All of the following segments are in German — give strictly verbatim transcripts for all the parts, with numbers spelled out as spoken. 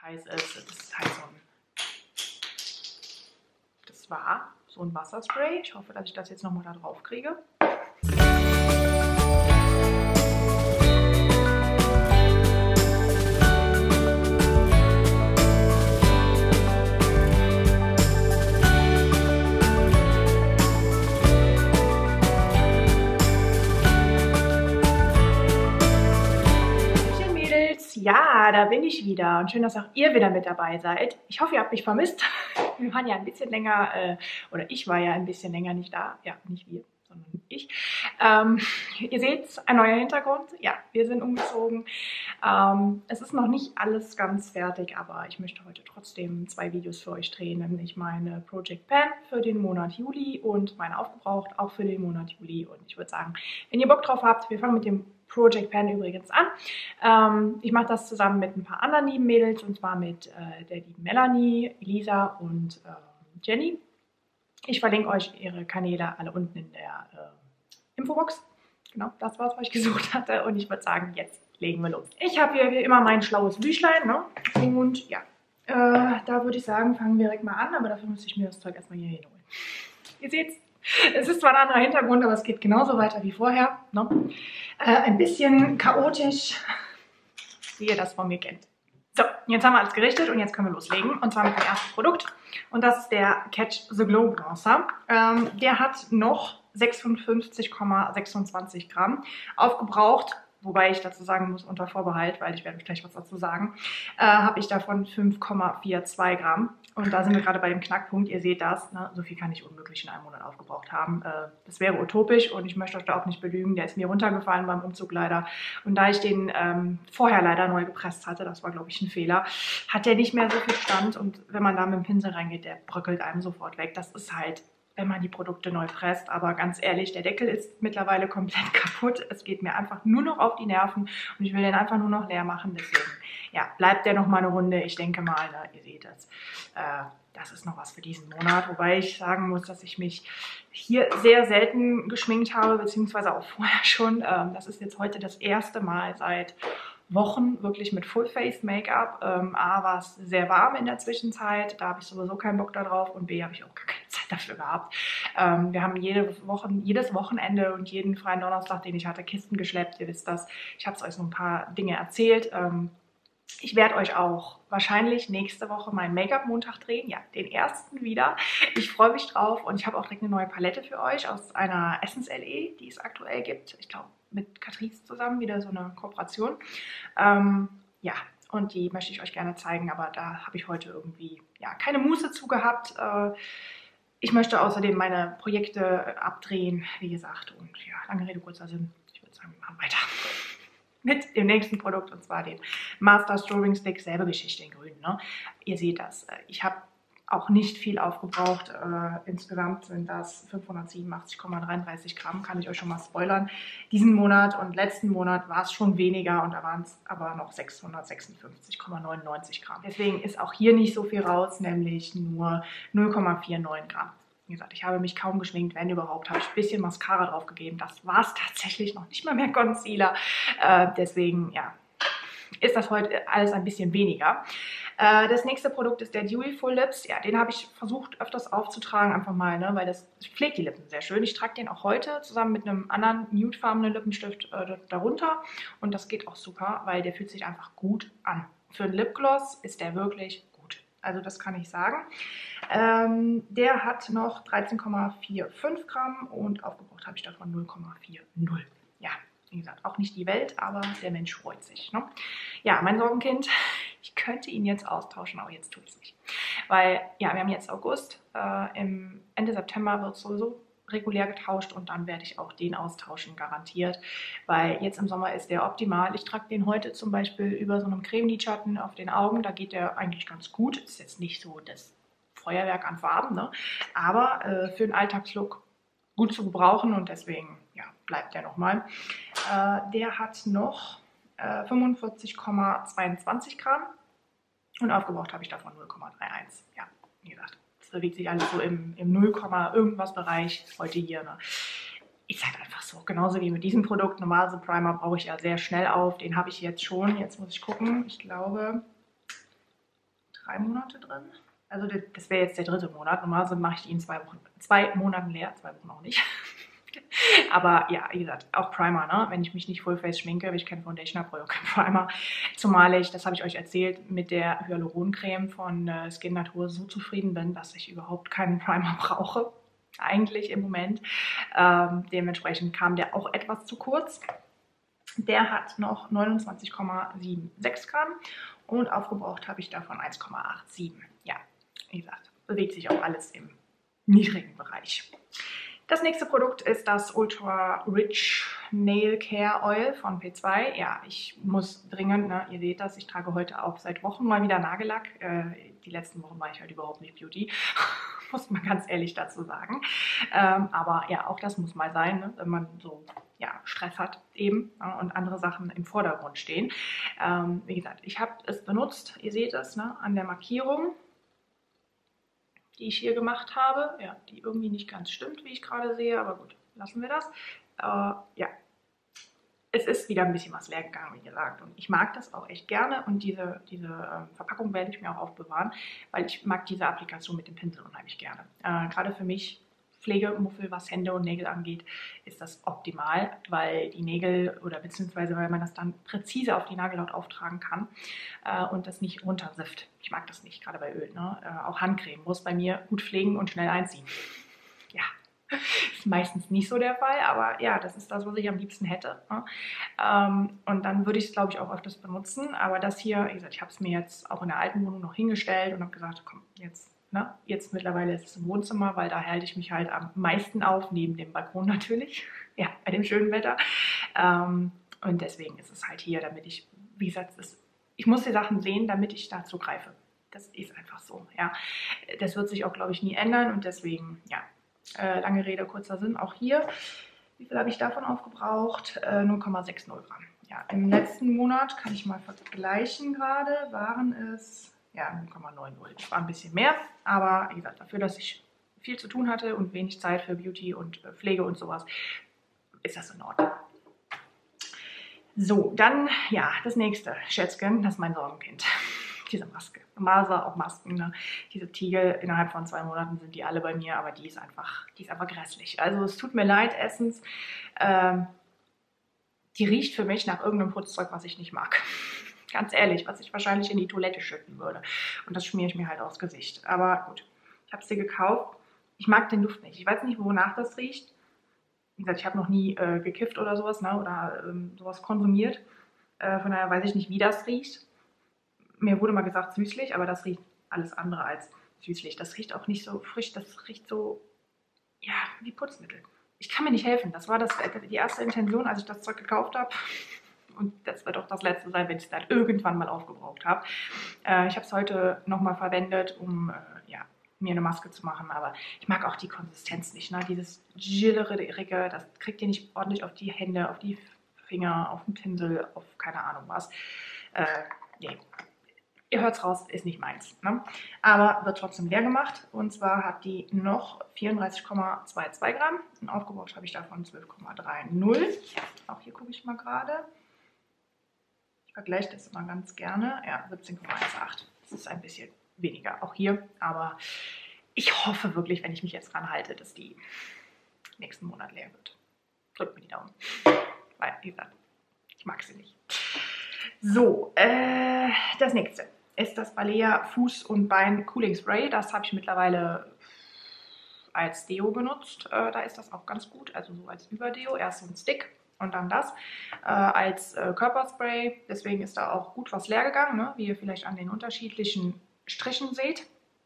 heiß ist. Das ist halt so ein, das war so ein Wasserspray. Ich hoffe, dass ich das jetzt nochmal da drauf kriege. Ja, da bin ich wieder und schön, dass auch ihr wieder mit dabei seid. Ich hoffe, ihr habt mich vermisst. Wir waren ja ein bisschen länger, äh, oder ich war ja ein bisschen länger nicht da. Ja, nicht wir, sondern ich. Ähm, ihr seht, ein neuer Hintergrund. Ja, wir sind umgezogen. Ähm, es ist noch nicht alles ganz fertig, aber ich möchte heute trotzdem zwei Videos für euch drehen, nämlich meine Project Pan für den Monat Juli und meine Aufgebraucht auch für den Monat Juli. Und ich würde sagen, wenn ihr Bock drauf habt, wir fangen mit dem Project Pan übrigens an. Ähm, ich mache das zusammen mit ein paar anderen lieben Mädels, und zwar mit äh, der lieben Melanie, Elisa und äh, Jenny. Ich verlinke euch ihre Kanäle alle unten in der äh, Infobox. Genau, das war es, was ich gesucht hatte. Und ich würde sagen, jetzt legen wir los. Ich habe hier wie immer mein schlaues Büchlein, ne? Und ja, äh, da würde ich sagen, fangen wir direkt mal an, aber dafür müsste ich mir das Zeug erstmal hier hinholen. Ihr seht's. Es ist zwar ein anderer Hintergrund, aber es geht genauso weiter wie vorher. Ne? Äh, ein bisschen chaotisch, wie ihr das von mir kennt. So, jetzt haben wir alles gerichtet und jetzt können wir loslegen. Und zwar mit dem ersten Produkt. Und das ist der Catch the Glow Bronzer. Ähm, der hat noch sechsundfünfzig Komma sechsundzwanzig Gramm aufgebraucht. Wobei ich dazu sagen muss, unter Vorbehalt, weil ich werde euch gleich was dazu sagen, äh, habe ich davon fünf Komma zweiundvierzig Gramm. Und da sind wir gerade bei dem Knackpunkt. Ihr seht das, ne? So viel kann ich unmöglich in einem Monat aufgebraucht haben. Äh, das wäre utopisch und ich möchte euch da auch nicht belügen. Der ist mir runtergefallen beim Umzug leider. Und da ich den ähm, vorher leider neu gepresst hatte, das war glaube ich ein Fehler, hat der nicht mehr so viel Stand. Und wenn man da mit dem Pinsel reingeht, der bröckelt einem sofort weg. Das ist halt, wenn man die Produkte neu presst. Aber ganz ehrlich, der Deckel ist mittlerweile komplett kaputt. Es geht mir einfach nur noch auf die Nerven und ich will den einfach nur noch leer machen. Deswegen, ja, bleibt der noch mal eine Runde. Ich denke mal, ne, ihr seht es, äh, das ist noch was für diesen Monat. Wobei ich sagen muss, dass ich mich hier sehr selten geschminkt habe, beziehungsweise auch vorher schon. Ähm, das ist jetzt heute das erste Mal seit Wochen wirklich mit Full-Face-Make-up. Ähm, A, war es sehr warm in der Zwischenzeit, da habe ich sowieso keinen Bock darauf, und B, habe ich auch gar keine Zeit dafür gehabt. Ähm, wir haben jede Woche, jedes Wochenende und jeden freien Donnerstag, den ich hatte, Kisten geschleppt. Ihr wisst das. Ich habe es euch so ein paar Dinge erzählt. Ähm, ich werde euch auch wahrscheinlich nächste Woche meinen Make-up-Montag drehen. Ja, den ersten wieder. Ich freue mich drauf und ich habe auch direkt eine neue Palette für euch aus einer Essence L E, die es aktuell gibt. Ich glaube, mit Catrice zusammen, wieder so eine Kooperation. Ähm, ja, und die möchte ich euch gerne zeigen, aber da habe ich heute irgendwie ja, keine Muße zu gehabt. Äh, ich möchte außerdem meine Projekte abdrehen, wie gesagt. Und ja, lange Rede, kurzer Sinn. Ich würde sagen, wir machen weiter mit dem nächsten Produkt, und zwar den Master Strobing Stick. Selbe Geschichte in grün. Ne? Ihr seht das. Ich habe auch nicht viel aufgebraucht. Äh, insgesamt sind das fünfhundertsiebenundachtzig Komma dreiunddreißig Gramm, kann ich euch schon mal spoilern. Diesen Monat und letzten Monat war es schon weniger und da waren es aber noch sechshundertsechsundfünfzig Komma neunundneunzig Gramm. Deswegen ist auch hier nicht so viel raus, nämlich nur null Komma neunundvierzig Gramm. Wie gesagt, ich habe mich kaum geschminkt, wenn überhaupt, habe ich ein bisschen Mascara drauf gegeben. Das war es tatsächlich, noch nicht mal mehr Concealer. Äh, deswegen, ja, ist das heute alles ein bisschen weniger. Äh, das nächste Produkt ist der Dewy Full Lips. Ja, den habe ich versucht öfters aufzutragen, einfach mal, ne, weil das pflegt die Lippen sehr schön. Ich trage den auch heute zusammen mit einem anderen nudefarbenen Lippenstift äh, darunter. Und das geht auch super, weil der fühlt sich einfach gut an. Für einen Lipgloss ist der wirklich gut. Also das kann ich sagen. Ähm, der hat noch dreizehn Komma fünfundvierzig Gramm und aufgebraucht habe ich davon null Komma vierzig. Ja, wie gesagt, auch nicht die Welt, aber der Mensch freut sich. Ne? Ja, mein Sorgenkind, ich könnte ihn jetzt austauschen, aber jetzt tue ich es nicht. Weil, ja, wir haben jetzt August, äh, im Ende September wird es sowieso regulär getauscht und dann werde ich auch den austauschen, garantiert. Weil jetzt im Sommer ist der optimal. Ich trage den heute zum Beispiel über so einem Cremelidschatten auf den Augen, da geht der eigentlich ganz gut. Ist jetzt nicht so das Feuerwerk an Farben, ne? Aber äh, für den Alltagslook gut zu gebrauchen und deswegen, ja, bleibt der nochmal. Äh, der hat noch äh, fünfundvierzig Komma zweiundzwanzig Gramm und aufgebraucht habe ich davon null Komma einunddreißig. Ja, wie gesagt, das bewegt sich alles so im, im null, irgendwas Bereich heute hier. Ne? Ist halt einfach so, genauso wie mit diesem Produkt. Normal so Primer brauche ich ja sehr schnell auf. Den habe ich jetzt schon. Jetzt muss ich gucken. Ich glaube, drei Monate drin. Also das wäre jetzt der dritte Monat. Normalerweise mache ich die in zwei Wochen, zwei Monaten leer, zwei Wochen auch nicht. Aber ja, wie gesagt, auch Primer, ne? Wenn ich mich nicht Fullface schminke, wenn ich keine Foundation habe, brauche ich auch keinen Primer. Zumal ich, das habe ich euch erzählt, mit der Hyaluroncreme von äh, Skin Natur so zufrieden bin, dass ich überhaupt keinen Primer brauche. Eigentlich im Moment. Ähm, dementsprechend kam der auch etwas zu kurz. Der hat noch neunundzwanzig Komma sechsundsiebzig Gramm und aufgebraucht habe ich davon eins Komma siebenundachtzig. Ja, wie gesagt, bewegt sich auch alles im niedrigen Bereich. Das nächste Produkt ist das Ultra Rich Nail Care Oil von P zwei. Ja, ich muss dringend, ne, ihr seht das, ich trage heute auch seit Wochen mal wieder Nagellack. Äh, die letzten Wochen war ich halt überhaupt nicht Beauty, muss man ganz ehrlich dazu sagen. Ähm, aber ja, auch das muss mal sein, ne, wenn man so ja, Stress hat eben, ja, und andere Sachen im Vordergrund stehen. Ähm, wie gesagt, ich habe es benutzt, ihr seht es, ne, an der Markierung, die ich hier gemacht habe, ja, die irgendwie nicht ganz stimmt, wie ich gerade sehe, aber gut, lassen wir das. Äh, ja, es ist wieder ein bisschen was leer gegangen, wie gesagt, und ich mag das auch echt gerne und diese, diese ähm, Verpackung werde ich mir auch aufbewahren, weil ich mag diese Applikation mit dem Pinsel unheimlich gerne. Äh, gerade für mich, Pflegemuffel, was Hände und Nägel angeht, ist das optimal, weil die Nägel oder beziehungsweise weil man das dann präzise auf die Nagelhaut auftragen kann äh, und das nicht runtersifft. Ich mag das nicht, gerade bei Öl. Ne? Äh, auch Handcreme muss bei mir gut pflegen und schnell einziehen. Ja, ist meistens nicht so der Fall, aber ja, das ist das, was ich am liebsten hätte. Ne? Ähm, und dann würde ich es, glaube ich, auch öfters benutzen. Aber das hier, wie gesagt, ich habe es mir jetzt auch in der alten Wohnung noch hingestellt und habe gesagt, komm, jetzt Ne? Jetzt mittlerweile ist es im Wohnzimmer, weil da halte ich mich halt am meisten auf, neben dem Balkon natürlich, ja, bei dem schönen Wetter. Ähm, und deswegen ist es halt hier, damit ich, wie gesagt, ist, ich muss die Sachen sehen, damit ich dazu greife. Das ist einfach so, ja. Das wird sich auch, glaube ich, nie ändern und deswegen, ja, äh, lange Rede, kurzer Sinn, auch hier. Wie viel habe ich davon aufgebraucht? Äh, null Komma sechzig Gramm. Ja, im letzten Monat, kann ich mal vergleichen gerade, waren es ja, null Komma neunzig. War ein bisschen mehr, aber wie gesagt, dafür, dass ich viel zu tun hatte und wenig Zeit für Beauty und Pflege und sowas, ist das in Ordnung. So, dann, ja, das nächste, Schätzchen, das ist mein Sorgenkind. Diese Maske. Normalerweise auch Masken, ne? Diese Tiegel, innerhalb von zwei Monaten sind die alle bei mir, aber die ist einfach, die ist einfach grässlich. Also es tut mir leid, erstens, ähm, die riecht für mich nach irgendeinem Putzzeug, was ich nicht mag. Ganz ehrlich, was ich wahrscheinlich in die Toilette schütten würde. Und das schmiere ich mir halt aufs Gesicht. Aber gut, ich habe sie gekauft. Ich mag den Duft nicht. Ich weiß nicht, wonach das riecht. Wie gesagt, ich habe noch nie äh, gekifft oder sowas, ne? Oder ähm, sowas konsumiert. Äh, von daher weiß ich nicht, wie das riecht. Mir wurde mal gesagt süßlich, aber das riecht alles andere als süßlich. Das riecht auch nicht so frisch. Das riecht so, ja, wie Putzmittel. Ich kann mir nicht helfen. Das war das, die erste Intention, als ich das Zeug gekauft habe. Und das wird auch das letzte sein, wenn ich es dann irgendwann mal aufgebraucht habe. Äh, ich habe es heute nochmal verwendet, um äh, ja, mir eine Maske zu machen. Aber ich mag auch die Konsistenz nicht. Ne? Dieses Gillerige, das kriegt ihr nicht ordentlich auf die Hände, auf die Finger, auf den Pinsel, auf keine Ahnung was. Äh, nee. Ihr hört es raus, ist nicht meins. Ne? Aber wird trotzdem leer gemacht. Und zwar hat die noch vierunddreißig Komma zweiundzwanzig Gramm. Und aufgebraucht habe ich davon zwölf Komma dreißig. Auch hier gucke ich mal gerade. Ich vergleiche das immer ganz gerne. Ja, siebzehn Komma achtzehn. Das ist ein bisschen weniger, auch hier. Aber ich hoffe wirklich, wenn ich mich jetzt dran halte, dass die nächsten Monat leer wird. Drückt mir die Daumen. Weil, wie gesagt, ich mag sie nicht. So, äh, das nächste ist das Balea Fuß- und Bein Cooling Spray. Das habe ich mittlerweile als Deo benutzt. Äh, da ist das auch ganz gut, also so als Überdeo. Erst so ein Stick und dann das äh, als äh, Körperspray. Deswegen ist da auch gut was leer gegangen, ne? Wie ihr vielleicht an den unterschiedlichen Strichen seht.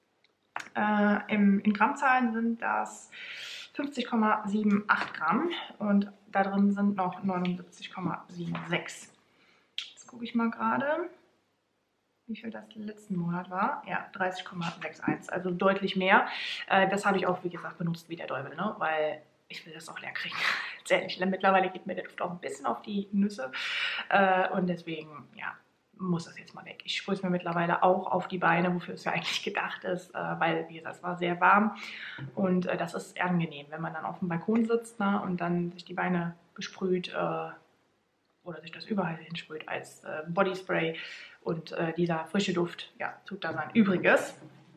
Äh, im, in Grammzahlen sind das fünfzig Komma achtundsiebzig Gramm und da drin sind noch neunundsiebzig Komma sechsundsiebzig. Jetzt gucke ich mal gerade, wie viel das letzten Monat war. Ja, dreißig Komma einundsechzig, also deutlich mehr. Äh, das habe ich auch, wie gesagt, benutzt wie der Teufel, ne? Weil ich will das auch leer kriegen. Ehrlich, mittlerweile geht mir der Duft auch ein bisschen auf die Nüsse äh, und deswegen, ja, muss das jetzt mal weg. Ich sprühe es mir mittlerweile auch auf die Beine, wofür es ja eigentlich gedacht ist, äh, weil, wie gesagt, es war sehr warm und äh, das ist angenehm, wenn man dann auf dem Balkon sitzt, ne, und dann sich die Beine besprüht äh, oder sich das überall hinsprüht als äh, Bodyspray Und äh, dieser frische Duft, ja, tut da sein Übriges.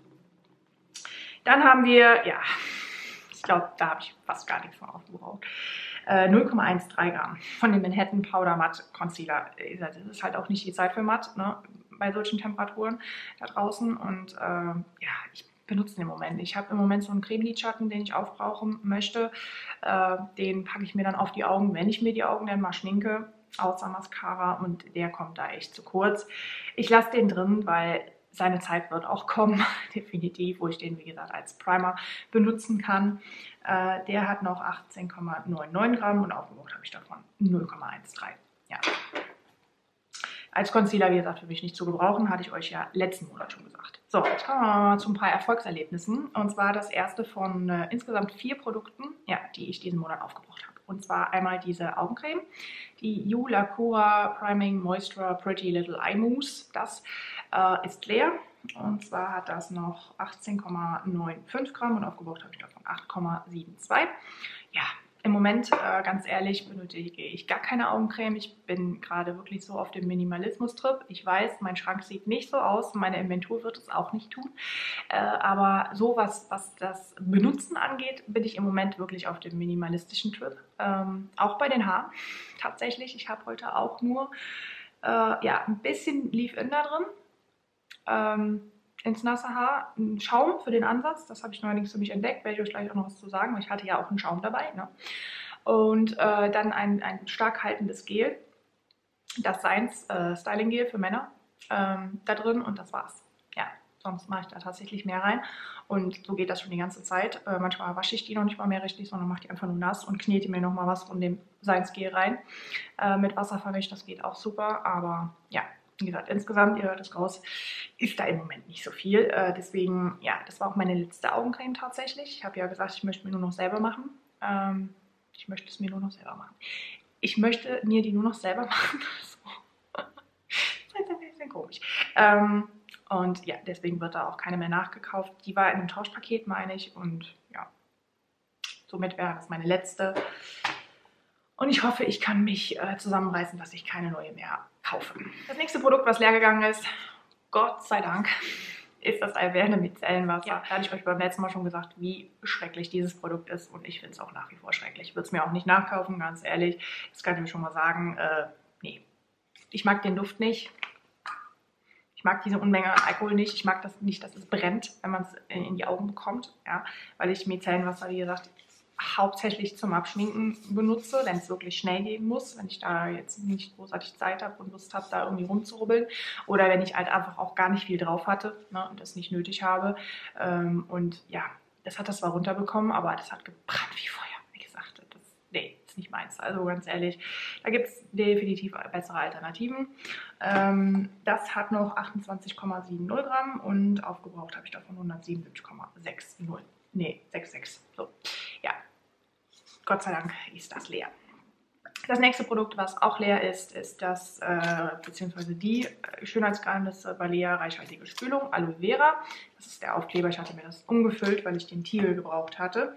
Dann haben wir, ja, ich glaube, da habe ich fast gar nichts von aufgebraucht. Äh, null Komma dreizehn Gramm von dem Manhattan Powder Matte Concealer. Das ist halt auch nicht die Zeit für matt, ne, bei solchen Temperaturen da draußen. Und äh, ja, ich benutze den im Moment. Ich habe im Moment so einen Cremelidschatten, den ich aufbrauchen möchte. Äh, den packe ich mir dann auf die Augen, wenn ich mir die Augen dann mal schminke, außer Mascara. Und der kommt da echt zu kurz. Ich lasse den drin, weil seine Zeit wird auch kommen, definitiv, wo ich den, wie gesagt, als Primer benutzen kann. Äh, der hat noch achtzehn Komma neunundneunzig Gramm und aufgebraucht habe ich davon null Komma dreizehn. Ja. Als Concealer, wie gesagt, für mich nicht zu gebrauchen, hatte ich euch ja letzten Monat schon gesagt. So, jetzt kommen wir mal zu ein paar Erfolgserlebnissen. Und zwar das erste von äh, insgesamt vier Produkten, ja, die ich diesen Monat aufgebraucht habe. Und zwar einmal diese Augencreme, die You Lacura Priming Moisture Pretty Little Eye Mousse. Das äh, ist leer. Und zwar hat das noch achtzehn Komma fünfundneunzig Gramm und aufgebraucht habe ich davon acht Komma zweiundsiebzig. Ja, im Moment, äh, ganz ehrlich, benötige ich gar keine Augencreme. Ich bin gerade wirklich so auf dem Minimalismus-Trip. Ich weiß, mein Schrank sieht nicht so aus, meine Inventur wird es auch nicht tun. Äh, aber so, was, was das Benutzen angeht, bin ich im Moment wirklich auf dem minimalistischen Trip. Ähm, auch bei den Haaren tatsächlich. Ich habe heute auch nur äh, ja, ein bisschen Leave-In da drin. Ähm, ins nasse Haar, ein Schaum für den Ansatz, das habe ich neuerdings für mich entdeckt, werde ich euch gleich auch noch was zu sagen, weil ich hatte ja auch einen Schaum dabei. Ne? Und äh, dann ein, ein stark haltendes Gel, das Science äh, Styling Gel für Männer, ähm, da drin und das war's. Ja, sonst mache ich da tatsächlich mehr rein und so geht das schon die ganze Zeit. Äh, manchmal wasche ich die noch nicht mal mehr richtig, sondern mache die einfach nur nass und knete mir nochmal was von dem Science Gel rein. Äh, mit Wasser vermischt, das geht auch super, aber ja. Wie gesagt, insgesamt, ihr hört es raus, ist da im Moment nicht so viel. Äh, deswegen, ja, das war auch meine letzte Augencreme tatsächlich. Ich habe ja gesagt, ich möchte mir nur noch selber machen. Ähm, ich möchte es mir nur noch selber machen. Ich möchte mir die nur noch selber machen. So. Das ist ein bisschen komisch. Ähm, und ja, deswegen wird da auch keine mehr nachgekauft. Die war in einem Tauschpaket, meine ich. Und ja, somit wäre das meine letzte. Und ich hoffe, ich kann mich äh, zusammenreißen, dass ich keine neue mehr kaufe. Das nächste Produkt, was leer gegangen ist, Gott sei Dank, ist das Alverne Micellenwasser. Ja, da hatte ich euch beim letzten Mal schon gesagt, wie schrecklich dieses Produkt ist. Und ich finde es auch nach wie vor schrecklich. Ich würde es mir auch nicht nachkaufen, ganz ehrlich. Das kann ich mir schon mal sagen. Äh, nee, ich mag den Duft nicht. Ich mag diese Unmenge an Alkohol nicht. Ich mag das nicht, dass es brennt, wenn man es in die Augen bekommt. Ja, weil ich Micellenwasser, wie gesagt, hauptsächlich zum Abschminken benutze, wenn es wirklich schnell gehen muss, wenn ich da jetzt nicht großartig Zeit habe und Lust habe, da irgendwie rumzurubbeln oder wenn ich halt einfach auch gar nicht viel drauf hatte, ne, und das nicht nötig habe. Ähm, und ja, das hat das zwar runterbekommen, aber das hat gebrannt wie Feuer, wie gesagt. Das, nee, ist nicht meins. Also ganz ehrlich, da gibt es definitiv bessere Alternativen. Ähm, das hat noch achtundzwanzig Komma siebzig Gramm und aufgebraucht habe ich davon hundertsiebenundsiebzig Komma sechzig. Nee, sechsundsechzig. So, ja. Gott sei Dank ist das leer. Das nächste Produkt, was auch leer ist, ist das, äh, beziehungsweise die äh, Schönheitsgeheimnisse Balea reichhaltige Spülung Aloe Vera. Das ist der Aufkleber. Ich hatte mir das umgefüllt, weil ich den Tiegel gebraucht hatte.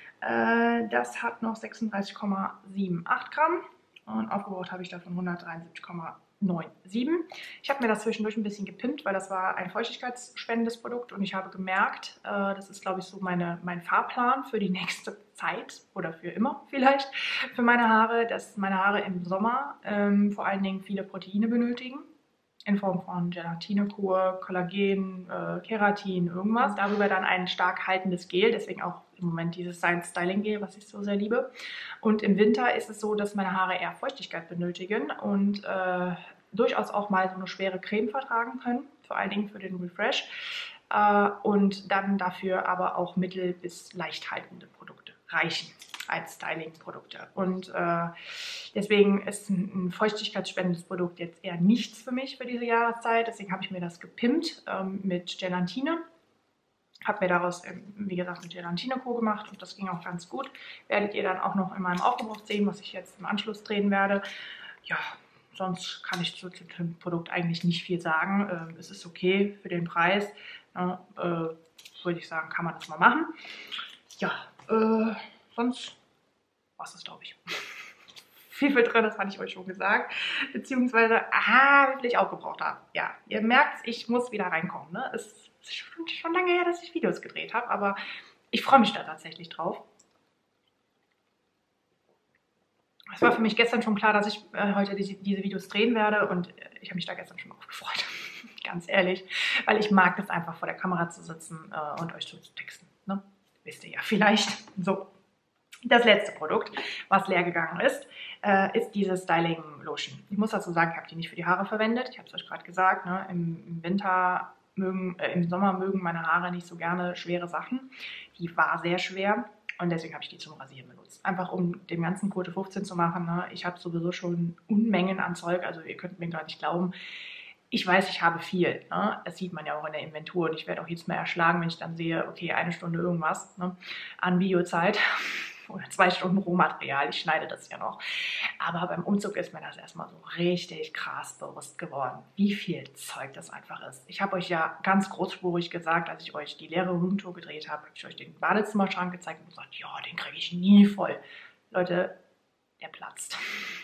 Äh, das hat noch sechsunddreißig Komma achtundsiebzig Gramm und aufgebraucht habe ich davon hundertdreiundsiebzig Komma siebenundneunzig. Ich habe mir das zwischendurch ein bisschen gepimpt, weil das war ein feuchtigkeitsspendendes Produkt und ich habe gemerkt, äh, das ist, glaube ich, so meine, mein Fahrplan für die nächste Zeit oder für immer vielleicht für meine Haare, dass meine Haare im Sommer ähm, vor allen Dingen viele Proteine benötigen. In Form von Gelatinekur, Kollagen, äh, Keratin, irgendwas. Darüber dann ein stark haltendes Gel, deswegen auch im Moment dieses Science Styling Gel, was ich so sehr liebe. Und im Winter ist es so, dass meine Haare eher Feuchtigkeit benötigen und äh, durchaus auch mal so eine schwere Creme vertragen können, vor allen Dingen für den Refresh. Äh, und dann dafür aber auch mittel- bis leicht haltende Produkte reichen als Styling-Produkte. Und äh, deswegen ist ein, ein feuchtigkeitsspendendes Produkt jetzt eher nichts für mich für diese Jahreszeit. Deswegen habe ich mir das gepimpt ähm, mit Gelatine. Habe mir daraus, ähm, wie gesagt, mit Gelatinekur gemacht und das ging auch ganz gut. Werdet ihr dann auch noch in meinem Aufgebraucht sehen, was ich jetzt im Anschluss drehen werde. Ja, sonst kann ich zu dem Produkt eigentlich nicht viel sagen. Ähm, es ist okay für den Preis. Ja, äh, würde ich sagen, kann man das mal machen. Ja, äh, sonst war es das, glaube ich. wie viel drin, das hatte ich euch schon gesagt. Beziehungsweise, ah, wie viel ich aufgebraucht habe. Ja, ihr merkt, ich muss wieder reinkommen. Ne? Es ist schon, schon lange her, dass ich Videos gedreht habe, aber ich freue mich da tatsächlich drauf. Es war für mich gestern schon klar, dass ich äh, heute diese, diese Videos drehen werde und ich habe mich da gestern schon drauf gefreut. Ganz ehrlich, weil ich mag es einfach vor der Kamera zu sitzen äh, und euch zu texten. Ne? Wisst ihr ja vielleicht. So. Das letzte Produkt, was leer gegangen ist, äh, ist diese Styling Lotion. Ich muss dazu sagen, ich habe die nicht für die Haare verwendet. Ich habe es euch gerade gesagt, ne? Im, im Winter mögen, äh, im Sommer mögen meine Haare nicht so gerne schwere Sachen. Die war sehr schwer und deswegen habe ich die zum Rasieren benutzt. Einfach um dem ganzen Quote fünfzehn zu machen. Ne? Ich habe sowieso schon Unmengen an Zeug, also ihr könnt mir gar nicht glauben. Ich weiß, ich habe viel. Ne? Das sieht man ja auch in der Inventur und ich werde auch jetzt mal erschlagen, wenn ich dann sehe, okay, eine Stunde irgendwas, ne, an Videozeit. Oder zwei Stunden Rohmaterial, ich schneide das ja noch. Aber beim Umzug ist mir das erstmal so richtig krass bewusst geworden, wie viel Zeug das einfach ist. Ich habe euch ja ganz großspurig gesagt, als ich euch die leere Roomtour gedreht habe, habe ich euch den Badezimmerschrank gezeigt und gesagt, ja, den kriege ich nie voll. Leute, der platzt.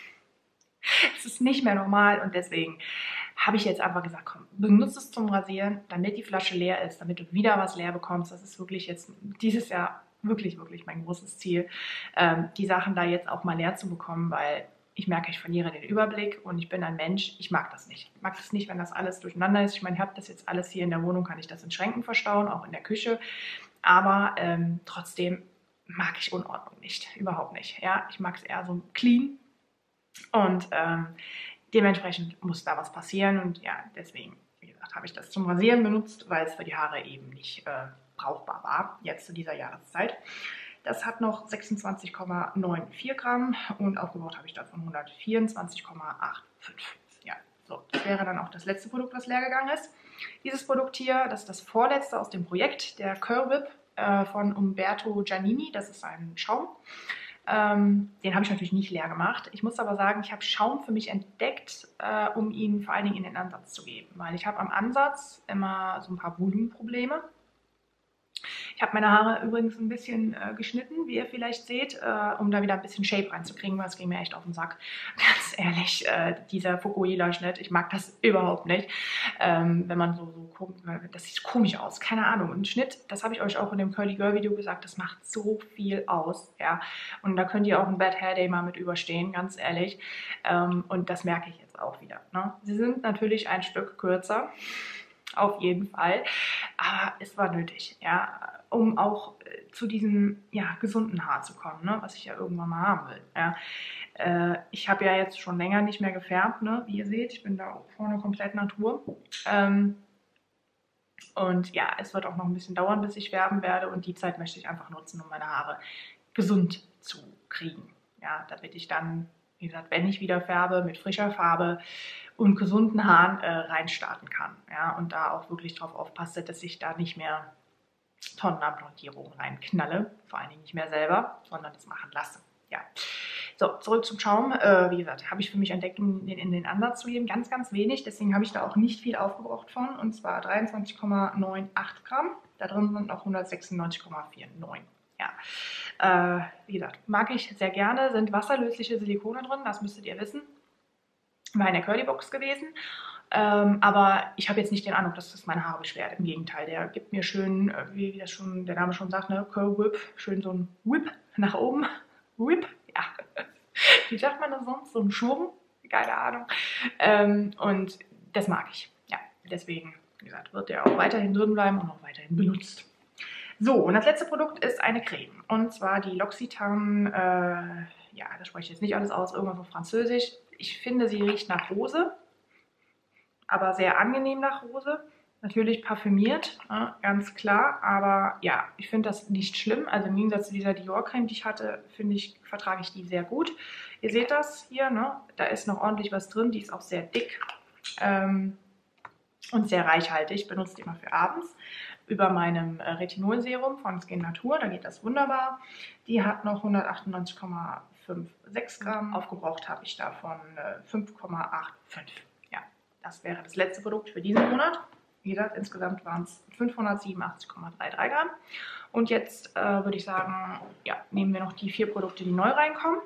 Es ist nicht mehr normal und deswegen habe ich jetzt einfach gesagt, komm, benutze es zum Rasieren, damit die Flasche leer ist, damit du wieder was leer bekommst. Das ist wirklich jetzt dieses Jahr wirklich, wirklich mein großes Ziel, ähm, die Sachen da jetzt auch mal leer zu bekommen, weil ich merke, ich verliere den Überblick und ich bin ein Mensch, ich mag das nicht. Ich mag das nicht, wenn das alles durcheinander ist. Ich meine, ich habe das jetzt alles hier in der Wohnung, kann ich das in Schränken verstauen, auch in der Küche, aber ähm, trotzdem mag ich Unordnung nicht, überhaupt nicht. Ja, ich mag es eher so clean und ähm, dementsprechend muss da was passieren und ja, deswegen, wie gesagt, habe ich das zum Rasieren benutzt, weil es für die Haare eben nicht äh, brauchbar war, jetzt zu dieser Jahreszeit. Das hat noch sechsundzwanzig Komma vierundneunzig Gramm und aufgebraucht habe ich davon hundertvierundzwanzig Komma fünfundachtzig. Ja, so, das wäre dann auch das letzte Produkt, was leer gegangen ist. Dieses Produkt hier, das ist das vorletzte aus dem Projekt, der Curl Whip äh, von Umberto Giannini. Das ist ein Schaum. Ähm, den habe ich natürlich nicht leer gemacht. Ich muss aber sagen, ich habe Schaum für mich entdeckt, äh, um ihn vor allen Dingen in den Ansatz zu geben. Weil ich habe am Ansatz immer so ein paar Volumenprobleme. Ich habe meine Haare übrigens ein bisschen äh, geschnitten, wie ihr vielleicht seht, äh, um da wieder ein bisschen Shape reinzukriegen, weil es ging mir echt auf den Sack. Ganz ehrlich, äh, dieser Fukuhila-Schnitt, ich mag das überhaupt nicht. Ähm, wenn man so, so, das sieht komisch aus, keine Ahnung. Und Schnitt, das habe ich euch auch in dem Curly Girl Video gesagt, das macht so viel aus. Ja. Und da könnt ihr auch ein Bad Hair Day mal mit überstehen, ganz ehrlich. Ähm, und das merke ich jetzt auch wieder. Ne? Sie sind natürlich ein Stück kürzer. Auf jeden Fall. Aber es war nötig, ja, um auch äh, zu diesem ja, gesunden Haar zu kommen, ne, was ich ja irgendwann mal haben will. Ja. Äh, ich habe ja jetzt schon länger nicht mehr gefärbt, ne, wie ihr seht. Ich bin da auch vorne komplett Natur. Ähm, und ja, es wird auch noch ein bisschen dauern, bis ich färben werde. Und die Zeit möchte ich einfach nutzen, um meine Haare gesund zu kriegen. Ja, damit ich dann, wie gesagt, wenn ich wieder färbe, mit frischer Farbe und gesunden Haaren äh, reinstarten kann. Ja, und da auch wirklich drauf aufpasse, dass ich da nicht mehr Tonnen an Blondierung reinknalle. Vor allen Dingen nicht mehr selber, sondern das machen lasse. Ja. So, zurück zum Schaum. Äh, wie gesagt, habe ich für mich entdeckt, um den in den Ansatz zu geben. Ganz, ganz wenig. Deswegen habe ich da auch nicht viel aufgebraucht von. Und zwar dreiundzwanzig Komma achtundneunzig Gramm. Da drin sind noch hundertsechsundneunzig Komma neunundvierzig. Ja. Äh, wie gesagt, mag ich sehr gerne. Sind wasserlösliche Silikone drin, das müsstet ihr wissen. War in der Curly Box gewesen. Ähm, aber ich habe jetzt nicht den Eindruck, dass das meine Haare beschwert. Im Gegenteil, der gibt mir schön, wie, wie das schon der Name schon sagt, ne, Curl Whip, schön so ein Whip nach oben. Whip, ja. Wie sagt man das sonst? So ein Schwung? Keine Ahnung. Ähm, und das mag ich. Ja, deswegen, wie gesagt, wird der auch weiterhin drin bleiben und auch weiterhin benutzt. So, und das letzte Produkt ist eine Creme. Und zwar die L'Occitane, äh, ja, das spreche ich jetzt nicht alles aus, irgendwas auf Französisch. Ich finde, sie riecht nach Rose, aber sehr angenehm nach Rose. Natürlich parfümiert, ja, ganz klar, aber ja, ich finde das nicht schlimm. Also im Gegensatz zu dieser Dior-Creme, die ich hatte, finde ich, vertrage ich die sehr gut. Ihr seht das hier, ne? Da ist noch ordentlich was drin, die ist auch sehr dick ähm, und sehr reichhaltig. Ich benutze die immer für abends über meinem äh, Retinolserum von Skin Natur, da geht das wunderbar. Die hat noch hundertachtundneunzig Komma sechsundfünfzig Gramm, aufgebraucht habe ich davon äh, fünf Komma fünfundachtzig. Ja, das wäre das letzte Produkt für diesen Monat. Wie gesagt, insgesamt waren es fünfhundertsiebenundachtzig Komma dreiunddreißig Gramm. Und jetzt äh, würde ich sagen, ja, nehmen wir noch die vier Produkte, die neu reinkommen.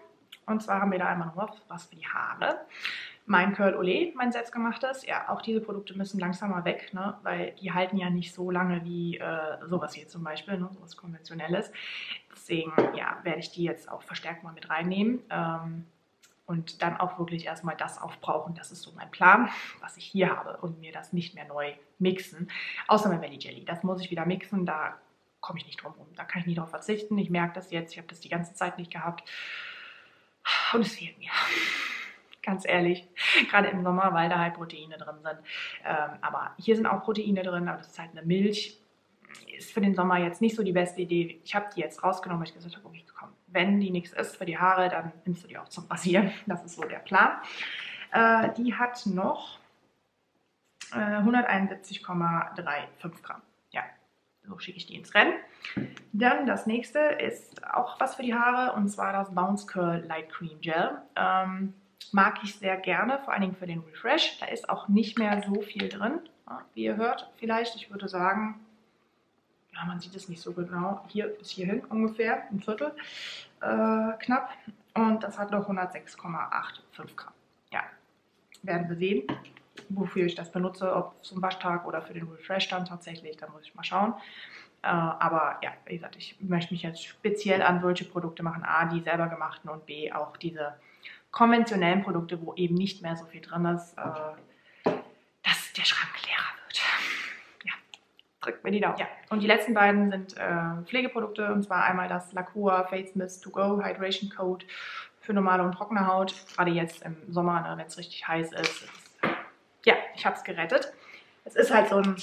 Und zwar haben wir da einmal noch was für die Haare. Mein Curl Olé, mein selbstgemachtes. Ja, auch diese Produkte müssen langsam mal weg, ne? Weil die halten ja nicht so lange wie äh, sowas hier zum Beispiel, ne? Sowas Konventionelles. Deswegen ja, werde ich die jetzt auch verstärkt mal mit reinnehmen. Ähm, und dann auch wirklich erstmal das aufbrauchen. Das ist so mein Plan, was ich hier habe und mir das nicht mehr neu mixen. Außer mein Valley Jelly. Das muss ich wieder mixen, da komme ich nicht drum rum. Da kann ich nie drauf verzichten. Ich merke das jetzt, ich habe das die ganze Zeit nicht gehabt. Und es fehlt mir. Ganz ehrlich, gerade im Sommer, weil da halt Proteine drin sind. Ähm, aber hier sind auch Proteine drin, aber das ist halt eine Milch. Ist für den Sommer jetzt nicht so die beste Idee. Ich habe die jetzt rausgenommen, weil ich gesagt habe, okay, komm, wenn die nichts ist für die Haare, dann nimmst du die auch zum Rasieren. Das ist so der Plan. Äh, die hat noch äh, hunderteinundsiebzig Komma fünfunddreißig Gramm. Ja, so schicke ich die ins Rennen. Dann das nächste ist auch was für die Haare, und zwar das Bounce Curl Light Cream Gel. Ähm, mag ich sehr gerne, vor allen Dingen für den Refresh. Da ist auch nicht mehr so viel drin, wie ihr hört vielleicht. Ich würde sagen, ja, man sieht es nicht so genau, hier bis hierhin ungefähr, ein Viertel äh, knapp. Und das hat noch hundertsechs Komma fünfundachtzig Gramm. Ja, werden wir sehen, wofür ich das benutze, ob zum Waschtag oder für den Refresh dann tatsächlich, da muss ich mal schauen. Äh, aber ja, wie gesagt, ich möchte mich jetzt speziell an solche Produkte machen, A, die selber gemachten und B, auch diese konventionellen Produkte, wo eben nicht mehr so viel drin ist, äh, dass der Schrank leerer wird. Ja, drückt mir die Daumen. Ja, und die letzten beiden sind äh, Pflegeprodukte, und zwar einmal das Lacua Face Mist to Go Hydration Coat für normale und trockene Haut. Gerade jetzt im Sommer, ne, wenn es richtig heiß ist. ist ja, ich habe es gerettet. Es ist halt so ein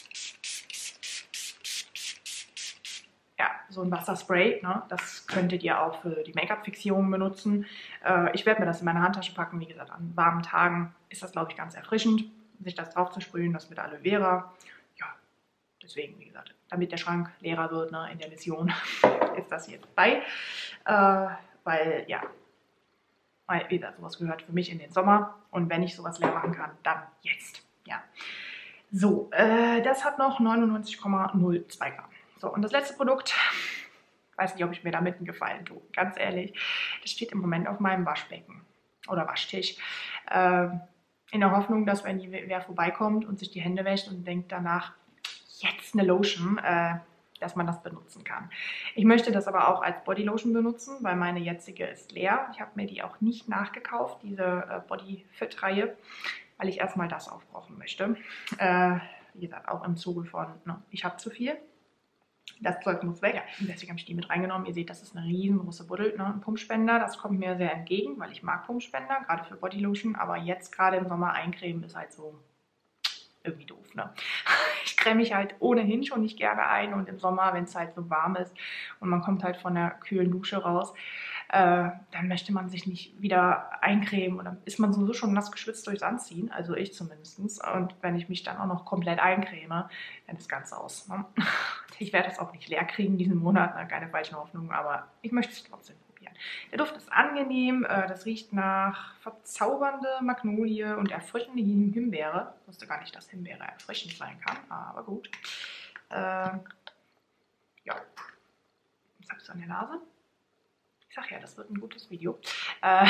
Ja, so ein Wasserspray, ne? Das könntet ihr auch für die Make-up-Fixierung benutzen. Äh, ich werde mir das in meine Handtasche packen. Wie gesagt, an warmen Tagen ist das, glaube ich, ganz erfrischend, sich das drauf zu sprühen, das mit Aloe Vera. Ja, deswegen, wie gesagt, damit der Schrank leerer wird, ne, in der Mission ist das hier dabei. Äh, weil, ja, weil, wie gesagt, sowas gehört für mich in den Sommer. Und wenn ich sowas leer machen kann, dann jetzt. Ja. So, äh, das hat noch neunundneunzig Komma null zwei Gramm. So, und das letzte Produkt, ich weiß nicht, ob ich mir damit einen Gefallen tue, ganz ehrlich, das steht im Moment auf meinem Waschbecken oder Waschtisch, äh, in der Hoffnung, dass wenn wer vorbeikommt und sich die Hände wäscht und denkt danach, jetzt eine Lotion, äh, dass man das benutzen kann. Ich möchte das aber auch als Bodylotion benutzen, weil meine jetzige ist leer. Ich habe mir die auch nicht nachgekauft, diese äh, Bodyfit-Reihe, weil ich erstmal das aufbrauchen möchte. Äh, wie gesagt, auch im Zuge von, ne, ich habe zu viel. Das Zeug muss weg. Ja, deswegen habe ich die mit reingenommen. Ihr seht, das ist eine riesengroße Buddel, ne? Ein Pumpspender. Das kommt mir sehr entgegen, weil ich mag Pumpspender, gerade für Bodylotion. Aber jetzt gerade im Sommer eincremen ist halt so irgendwie doof, ne? Ich creme mich halt ohnehin schon nicht gerne ein, und im Sommer, wenn es halt so warm ist und man kommt halt von der kühlen Dusche raus, äh, dann möchte man sich nicht wieder eincremen, und dann ist man sowieso schon nass geschwitzt durchs Anziehen, also ich zumindest. Und wenn ich mich dann auch noch komplett eincreme, dann ist ganz aus, ne? Ich werde das auch nicht leer kriegen diesen Monat, ne? Keine falschen Hoffnungen, aber ich möchte es trotzdem probieren. Der Duft ist angenehm, äh, das riecht nach verzaubernde Magnolie und erfrischende Himbeere. Ich wusste gar nicht, dass Himbeere erfrischend sein kann, aber gut. Äh, ja, was habe ich so an der Nase? Ich sag ja, das wird ein gutes Video. Äh,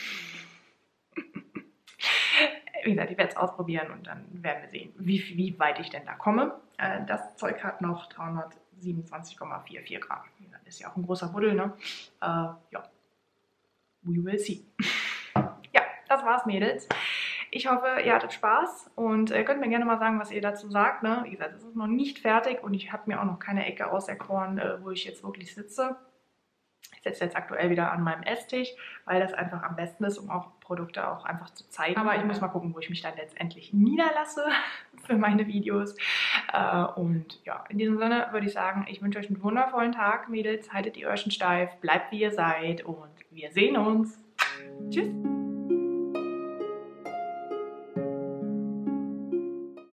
wie gesagt, ich werde es ausprobieren und dann werden wir sehen, wie, wie weit ich denn da komme. Äh, das Zeug hat noch dreihundertsiebenundzwanzig Komma vierundvierzig Gramm. Das ist ja auch ein großer Buddel, ne? Äh, ja, we will see. Ja, das war's, Mädels. Ich hoffe, ihr hattet Spaß, und ihr könnt mir gerne mal sagen, was ihr dazu sagt, ne? Wie gesagt, es ist noch nicht fertig und ich habe mir auch noch keine Ecke auserkoren, wo ich jetzt wirklich sitze. Ich sitze jetzt aktuell wieder an meinem Esstisch, weil das einfach am besten ist, um auch Produkte auch einfach zu zeigen. Aber ich muss mal gucken, wo ich mich dann letztendlich niederlasse für meine Videos. Und ja, in diesem Sinne würde ich sagen, ich wünsche euch einen wundervollen Tag, Mädels. Haltet die Öhrchen steif, bleibt wie ihr seid, und wir sehen uns. Tschüss!